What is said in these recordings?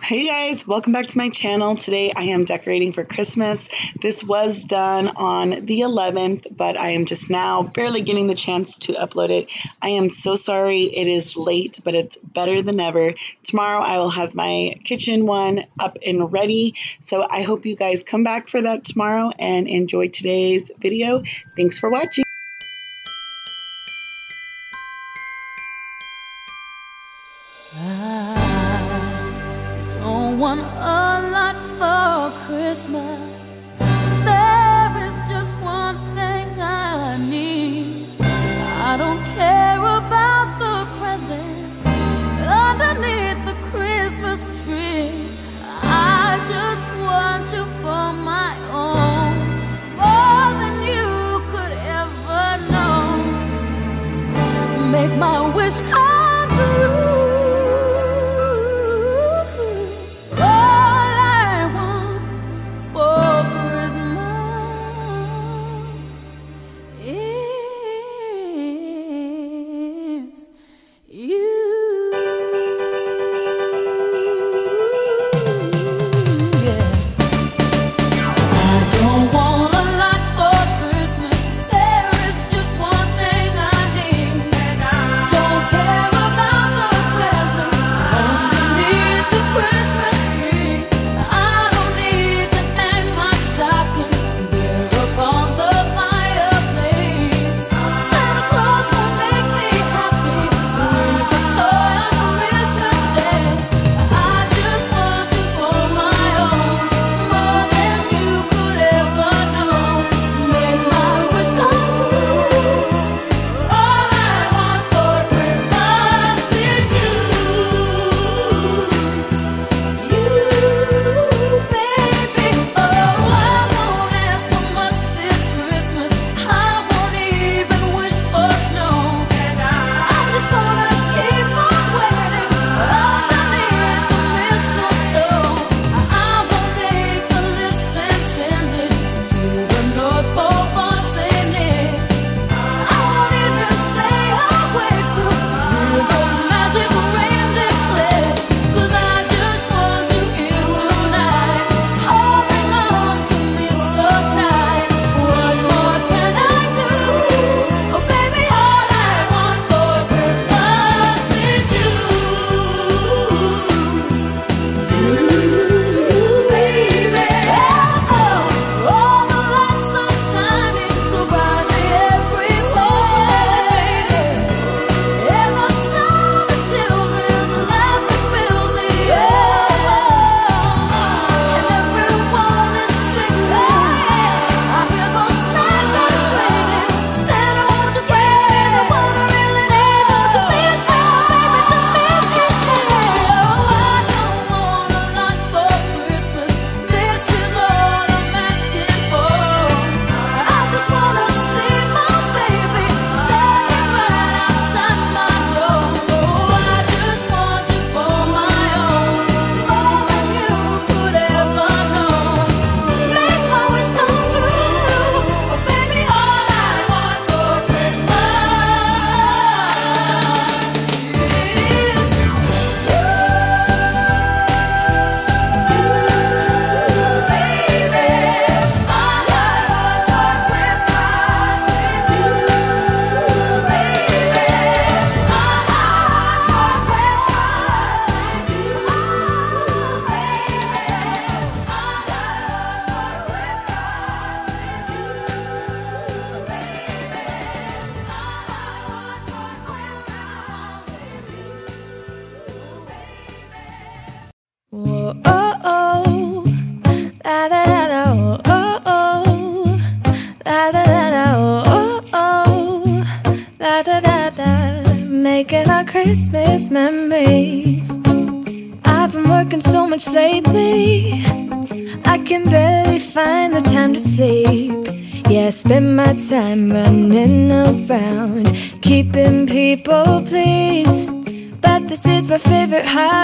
Hey guys, welcome back to my channel. Today I am decorating for Christmas. This was done on the 11th, but I am just now barely getting the chance to upload it. I am so sorry it is late, but it's better than ever. Tomorrow I will have my kitchen one up and ready, so I hope you guys come back for that tomorrow and enjoy today's video. Thanks for watching. I don't want a lot for Christmas. There is just one thing I need. I don't care about the presents underneath the Christmas tree. I just want you for my own, more than you could ever know. Make my wish come true. Whoa, oh, oh, la da da da, oh, oh, oh, la da da da, oh, oh, oh, la da da da, making our Christmas memories. I've been working so much lately, I can barely find the time to sleep. Yeah, I spend my time running around, keeping people pleased. But this is my favorite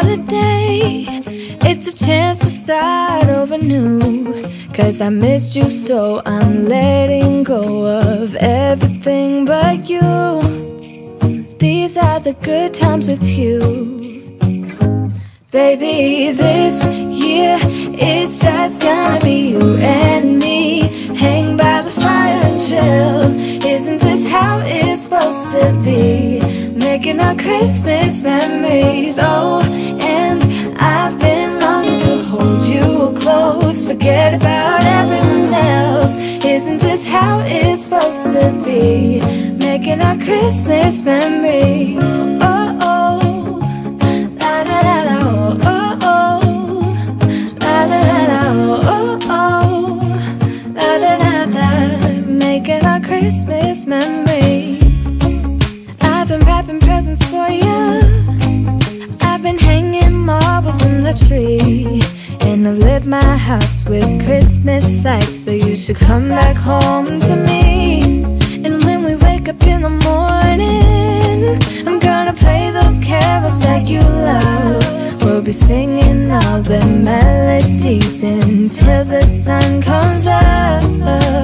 holiday. It's a chance to start over new. 'Cause I missed you, so I'm letting go of everything but you. These are the good times with you. Baby, this year it's just gonna be you and me. Hang by the fire and chill. Isn't this how it's supposed to be? Making our Christmas memories. Oh, and I've been longing to hold you close. Forget about everyone else. Isn't this how it's supposed to be? Making our Christmas memories. Oh, oh, la da da da, oh, oh, la da da da, oh, oh, la da da da. Making our Christmas memories. I've been wrapping presents for you. I've been hanging marbles in the tree. And I've lit my house with Christmas lights. So you should come back home to me. And when we wake up in the morning, I'm gonna play those carols that you love. We'll be singing all the melodies until the sun comes up.